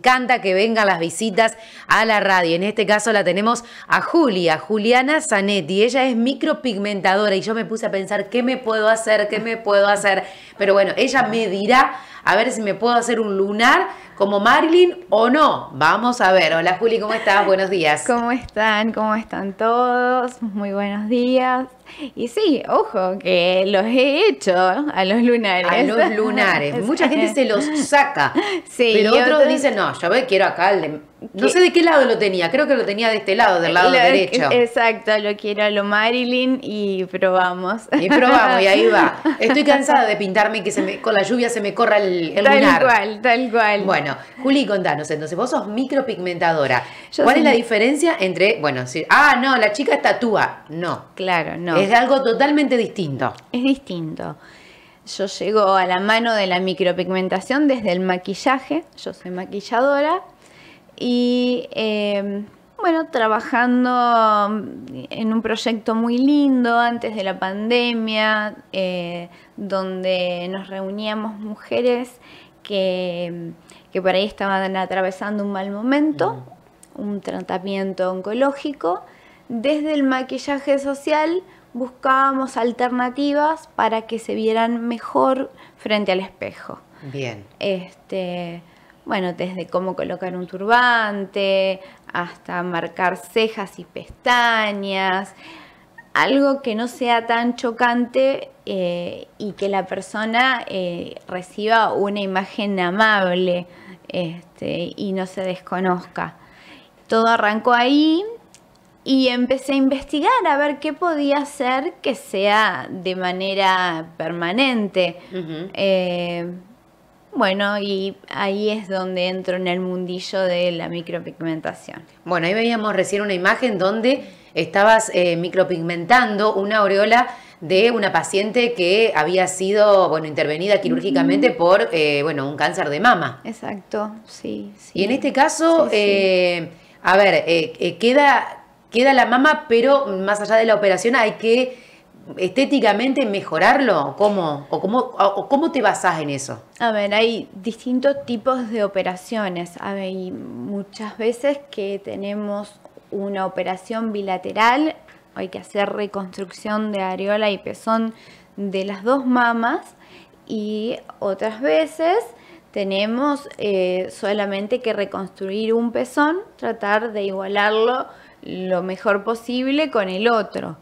encanta que vengan las visitas a la radio. En este caso la tenemos a Juliana Zanetti. Ella es micropigmentadora y yo me puse a pensar qué me puedo hacer. Pero bueno, ella me dirá a ver si me puedo hacer un lunar como Marilyn o no. Vamos a ver. Hola Juli, ¿cómo estás? Buenos días. ¿Cómo están? ¿Cómo están todos? Muy buenos días. Y sí, ojo, que los he hecho a los lunares. A los lunares. Mucha gente se los saca. Sí, pero otros dicen, no, yo quiero acá. No sé de qué lado lo tenía. Creo que lo tenía de este lado, del lado derecho. Exacto, lo quiero a lo Marilyn y probamos. Y ahí va. Estoy cansada de pintarme y que con la lluvia se me corra el lunar. Tal cual. Bueno, Juli, contanos, entonces, vos sos micropigmentadora. ¿Cuál es la diferencia entre, no, la chica tatúa? No. Claro, no. Es algo totalmente distinto. Es distinto. Yo llego a la mano de la micropigmentación desde el maquillaje. Yo soy maquilladora y, trabajando en un proyecto muy lindo antes de la pandemia, donde nos reuníamos mujeres que por ahí estaban atravesando un mal momento, un tratamiento oncológico. Desde el maquillaje social buscábamos alternativas para que se vieran mejor frente al espejo. Bien. Desde cómo colocar un turbante hasta marcar cejas y pestañas, algo que no sea tan chocante y que la persona reciba una imagen amable y no se desconozca. Todo arrancó ahí. Y empecé a investigar a ver qué podía hacer que sea de manera permanente. Y ahí es donde entro en el mundillo de la micropigmentación. Bueno, ahí veíamos recién una imagen donde estabas micropigmentando una aureola de una paciente que había sido, intervenida quirúrgicamente por, un cáncer de mama. Exacto, sí. Y en este caso, queda la mama, pero más allá de la operación hay que estéticamente mejorarlo. ¿Cómo te basás en eso? A ver, hay distintos tipos de operaciones. Hay muchas veces que tenemos una operación bilateral, hay que hacer reconstrucción de areola y pezón de las dos mamas, y otras veces tenemos solamente que reconstruir un pezón, tratar de igualarlo lo mejor posible con el otro.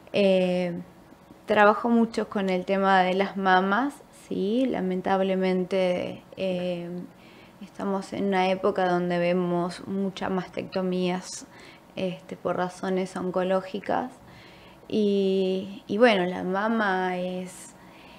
Trabajo mucho con el tema de las mamas, sí, lamentablemente estamos en una época donde vemos muchas mastectomías por razones oncológicas y la mama es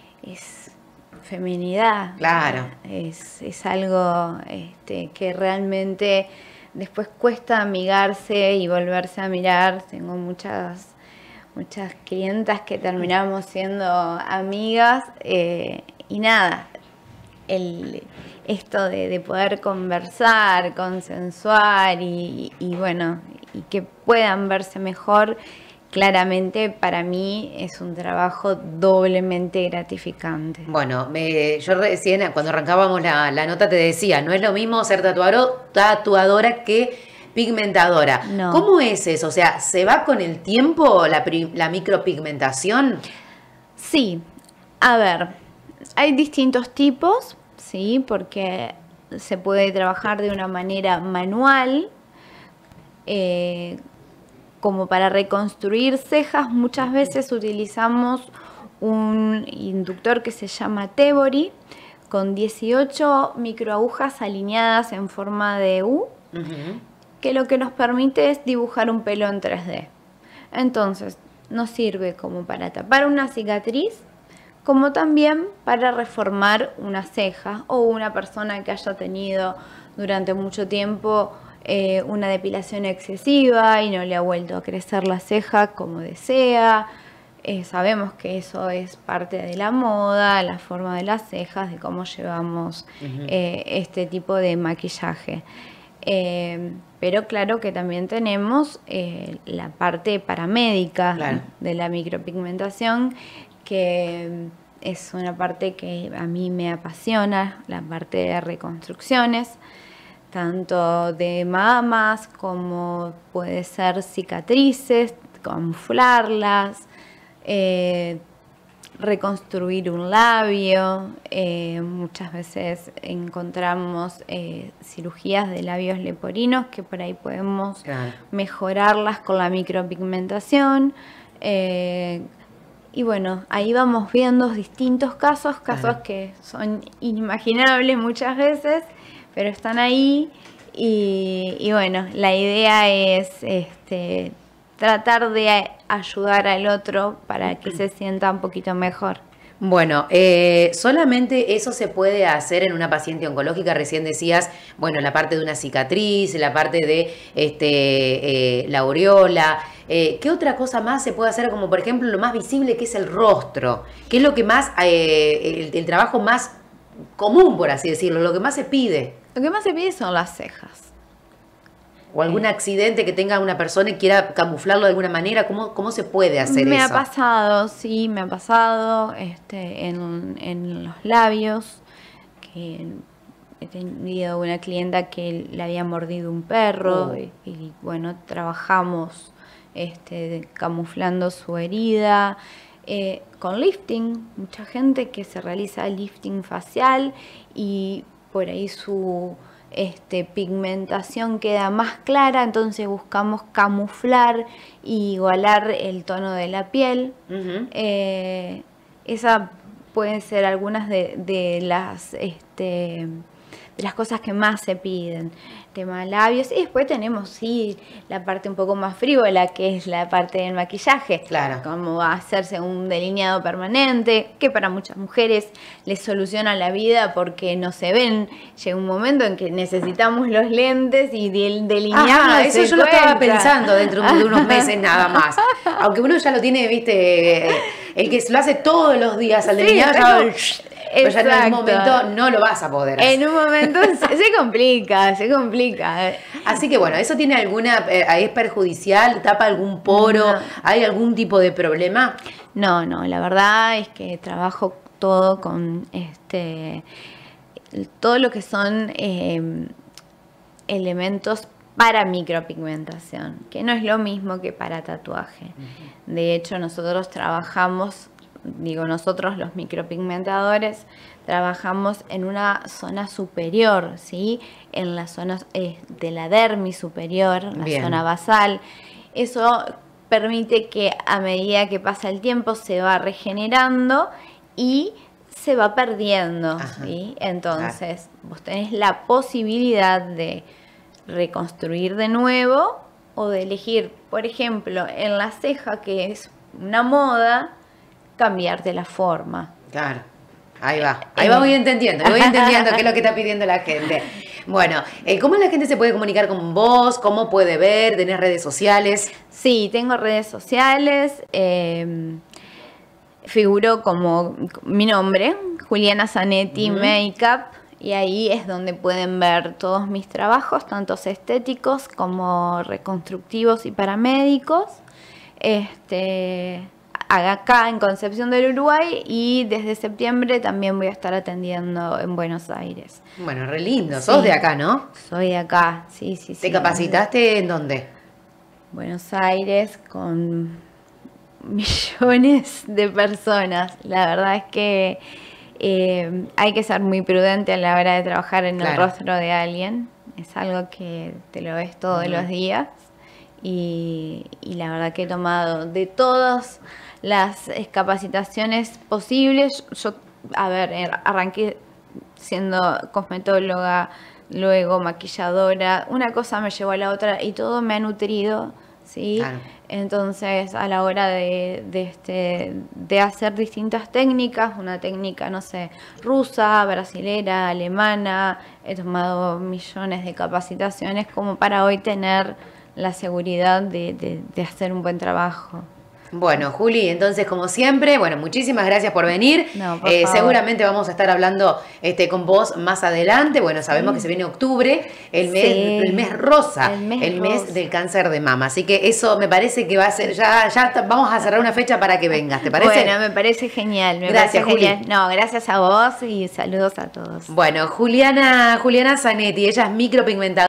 feminidad. Claro. Es algo que realmente después cuesta amigarse y volverse a mirar. Tengo muchas clientas que terminamos siendo amigas y nada, esto de poder conversar, consensuar y que puedan verse mejor, claramente para mí es un trabajo doblemente gratificante. Bueno, yo recién cuando arrancábamos la nota te decía, no es lo mismo ser tatuadora que pigmentadora. No. ¿Cómo es eso? O sea, ¿se va con el tiempo la micropigmentación? Sí. A ver, hay distintos tipos, sí, porque se puede trabajar de una manera manual. Como para reconstruir cejas, muchas veces utilizamos un inductor que se llama Tebori, con 18 microagujas alineadas en forma de U, que lo que nos permite es dibujar un pelo en 3D. Entonces, nos sirve como para tapar una cicatriz, como también para reformar una ceja, o una persona que haya tenido durante mucho tiempo una depilación excesiva y no le ha vuelto a crecer la ceja como desea. Sabemos que eso es parte de la moda, la forma de las cejas, de cómo llevamos este tipo de maquillaje. Pero claro que también tenemos la parte paramédica de la micropigmentación, que es una parte que a mí me apasiona, la parte de reconstrucciones. tanto de mamas como puede ser cicatrices, camuflarlas, reconstruir un labio. Muchas veces encontramos cirugías de labios leporinos que por ahí podemos mejorarlas con la micropigmentación. Y bueno, ahí vamos viendo distintos casos que son inimaginables muchas veces, pero están ahí. Y bueno, la idea es tratar de ayudar al otro para que se sienta un poquito mejor. Bueno, solamente eso se puede hacer en una paciente oncológica. Recién decías, bueno, la parte de una cicatriz, la parte de la aureola. ¿Qué otra cosa más se puede hacer? Como por ejemplo lo más visible que es el rostro. ¿Qué es lo que más, el trabajo más común, por así decirlo, lo que más se pide? Lo que más se pide son las cejas. O algún accidente que tenga una persona y quiera camuflarlo de alguna manera, ¿cómo se puede hacer eso? Me ha pasado, sí, me ha pasado en los labios, que he tenido una clienta que le había mordido un perro y bueno, trabajamos camuflando su herida. Con lifting, mucha gente que se realiza lifting facial y por ahí su pigmentación queda más clara, entonces buscamos camuflar y igualar el tono de la piel. Esa pueden ser algunas de las cosas que más se piden. Tema labios. Y después tenemos, sí, la parte un poco más frívola, que es la parte del maquillaje. Claro. Como hacerse un delineado permanente, que para muchas mujeres les soluciona la vida porque no se ven. Llega un momento en que necesitamos los lentes y el delineado. Eso yo lo estaba pensando dentro de unos meses nada más. Aunque uno ya lo tiene, viste, el que lo hace todos los días al delineado, pero ya en algún momento no lo vas a poder hacer. En un momento se complica. Así que bueno, ¿eso tiene alguna, es perjudicial, tapa algún poro, hay algún tipo de problema? No, la verdad es que trabajo todo con todo lo que son elementos para micropigmentación, que no es lo mismo que para tatuaje. De hecho, nosotros trabajamos, nosotros los micropigmentadores, trabajamos en una zona superior, ¿sí? En la zona de la dermis superior, la zona basal. Eso permite que a medida que pasa el tiempo se va regenerando y se va perdiendo, ¿sí? Entonces, vos tenés la posibilidad de reconstruir de nuevo o de elegir, por ejemplo, en la ceja, que es una moda, cambiarte la forma. Claro, ahí voy entendiendo qué es lo que está pidiendo la gente. Bueno, ¿cómo la gente se puede comunicar con vos? ¿Cómo puede ver? ¿Tenés redes sociales? Sí, tengo redes sociales. Figuro como mi nombre, Juliana Zanetti Makeup, y ahí es donde pueden ver todos mis trabajos, tanto estéticos como reconstructivos y paramédicos. Acá en Concepción del Uruguay, y desde septiembre también voy a estar atendiendo en Buenos Aires. Bueno, re lindo. Sos de acá, ¿no? Soy de acá, sí. ¿Te capacitaste en dónde? Buenos Aires, con millones de personas. La verdad es que hay que ser muy prudente a la hora de trabajar en el rostro de alguien. Es algo que te lo ves todos los días. Y la verdad que he tomado de todas las capacitaciones posibles. Yo, arranqué siendo cosmetóloga, luego maquilladora. Una cosa me llevó a la otra y todo me ha nutrido, ¿sí? Claro. Entonces, a la hora de hacer distintas técnicas, una técnica, no sé, rusa, brasilera, alemana, he tomado millones de capacitaciones como para hoy tener la seguridad de hacer un buen trabajo. Bueno, Juli, entonces como siempre, bueno, muchísimas gracias por venir. No, por favor. Seguramente vamos a estar hablando con vos más adelante. Bueno, sabemos que se viene octubre, el mes rosa, el mes del cáncer de mama. Así que eso me parece que va a ser, vamos a cerrar una fecha para que vengas, ¿te parece? Bueno, me parece genial. Gracias, Juli. No, gracias a vos y saludos a todos. Bueno, Juliana Zanetti, ella es micropigmentadora.